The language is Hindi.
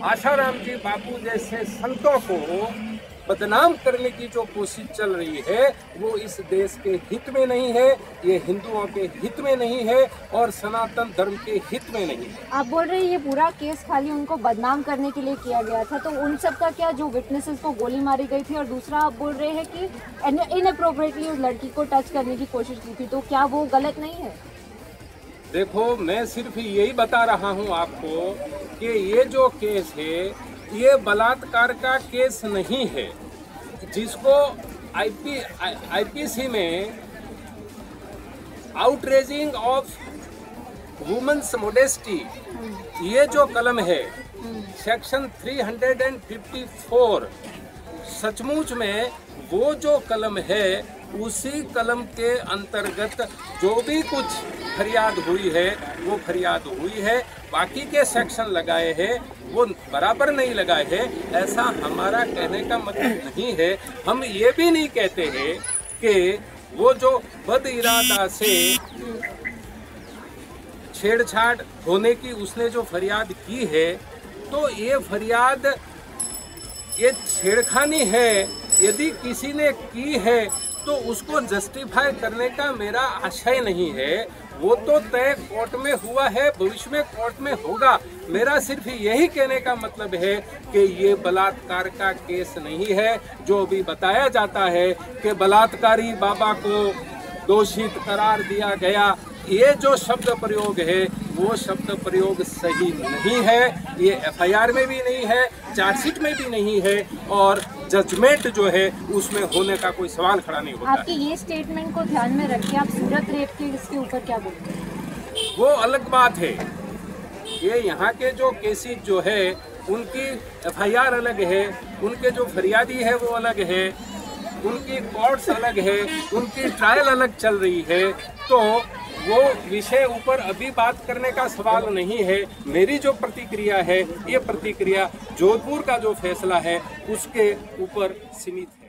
आशाराम जी बापू जैसे संतों को बदनाम करने की जो कोशिश चल रही है वो इस देश के हित में नहीं है, ये हिंदुओं के हित में नहीं है और सनातन धर्म के हित में नहीं है। आप बोल रहे हैं ये पूरा केस खाली उनको बदनाम करने के लिए किया गया था, तो उन सब का क्या, जो विटनेसेस को गोली मारी गई थी और दूसरा आप बोल रहे हैं कि इनअप्रोप्रिएटली उस लड़की को टच करने की कोशिश की थी, तो क्या वो गलत नहीं है? देखो, मैं सिर्फ यही बता रहा हूँ आपको कि ये जो केस है ये बलात्कार का केस नहीं है, जिसको आईपीसी में आउटरेजिंग ऑफ वुमेन्स मोडेस्टी ये जो कलम है सेक्शन 354, सचमुच में वो जो कलम है उसी कलम के अंतर्गत जो भी कुछ फरियाद हुई है वो फरियाद हुई है। बाकी के सेक्शन लगाए हैं वो बराबर नहीं लगाए हैं, ऐसा हमारा कहने का मतलब नहीं है। हम ये भी नहीं कहते हैं कि वो जो बद इरादा से छेड़छाड़ होने की उसने जो फरियाद की है, तो ये फरियाद ये छेड़खानी है। यदि किसी ने की है तो उसको जस्टिफाई करने का मेरा आशय नहीं है। वो तो तय कोर्ट में हुआ है, भविष्य में कोर्ट में होगा। मेरा सिर्फ यही कहने का मतलब है कि ये बलात्कार का केस नहीं है। जो भी बताया जाता है कि बलात्कारी बाबा को दोषी करार दिया गया, ये जो शब्द प्रयोग है वो शब्द प्रयोग सही नहीं है। ये एफआईआर में भी नहीं है, चार्जशीट में भी नहीं है और जजमेंट जो है उसमें होने का कोई सवाल खड़ा नहीं होता। आपके ये स्टेटमेंट को ध्यान में रख के आप सूरत रेप के इसके ऊपर क्या बोलते हैं? वो अलग बात है। ये यहाँ के जो केसेस जो है उनकी एफआईआर अलग है, उनके जो फरियादी है वो अलग है, उनकी कोर्ट्स अलग है, उनकी ट्रायल अलग चल रही है। तो वो विषय ऊपर अभी बात करने का सवाल नहीं है। मेरी जो प्रतिक्रिया है ये प्रतिक्रिया जोधपुर का जो फैसला है उसके ऊपर सीमित है।